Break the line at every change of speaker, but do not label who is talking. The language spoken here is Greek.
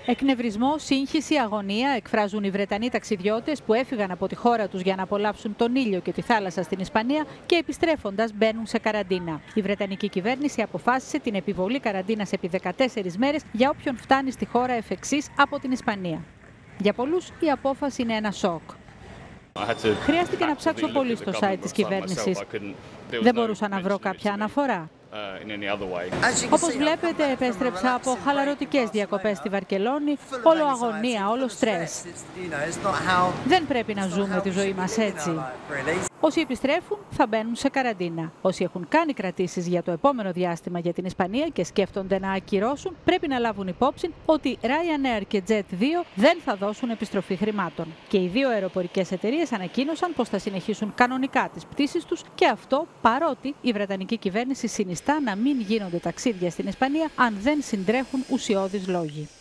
Εκνευρισμό, σύγχυση, αγωνία εκφράζουν οι Βρετανοί ταξιδιώτες που έφυγαν από τη χώρα τους για να απολαύσουν τον ήλιο και τη θάλασσα στην Ισπανία και επιστρέφοντας μπαίνουν σε καραντίνα. Η Βρετανική κυβέρνηση αποφάσισε την επιβολή καραντίνας επί 14 μέρες για όποιον φτάνει στη χώρα εφ' εξής από την Ισπανία. Για πολλούς η απόφαση είναι ένα σοκ. Χρειάστηκε να ψάξω πολύ στο site της κυβέρνησης. Δεν μπορούσα να βρω κάποια αναφορά. Όπως βλέπετε, επέστρεψα από χαλαρωτικές διακοπές στη Βαρκελόνη, όλο αγωνία, όλο στρες. Δεν πρέπει να ζούμε τη ζωή μας έτσι. Όσοι επιστρέφουν θα μπαίνουν σε καραντίνα. Όσοι έχουν κάνει κρατήσεις για το επόμενο διάστημα για την Ισπανία και σκέφτονται να ακυρώσουν, πρέπει να λάβουν υπόψη ότι Ryanair και Jet2 δεν θα δώσουν επιστροφή χρημάτων. Και οι δύο αεροπορικές εταιρείες ανακοίνωσαν πως θα συνεχίσουν κανονικά τις πτήσεις τους και αυτό παρότι η Βρετανική κυβέρνηση συνιστά να μην γίνονται ταξίδια στην Ισπανία αν δεν συντρέχουν ουσιώδεις λόγοι.